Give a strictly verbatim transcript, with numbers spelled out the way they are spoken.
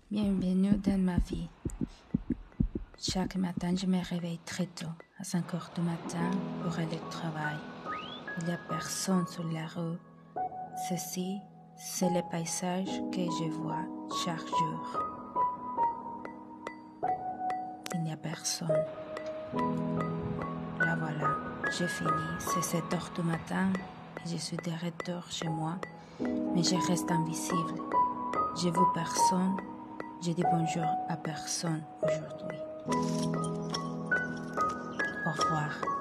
Bienvenue dans ma vie. Chaque matin, je me réveille très tôt, à cinq heures du matin, pour aller au travail. Il n'y a personne sur la rue. Ceci, c'est le paysage que je vois chaque jour. Il n'y a personne. Là voilà, j'ai fini. C'est sept heures du matin et je suis de retour chez moi, mais je reste invisible. Je vois personne. Je dis bonjour à personne aujourd'hui. Au revoir.